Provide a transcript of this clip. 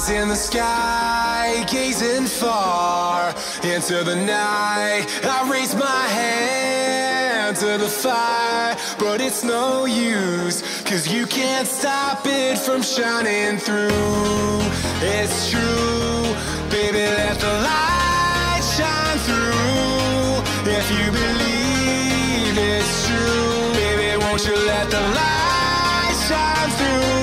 in the sky, gazing far into the night. I raise my hand to the fire, but it's no use, 'cause you can't stop it from shining through. It's true, baby, let the light shine through. If you believe it's true, baby, won't you let the light shine through?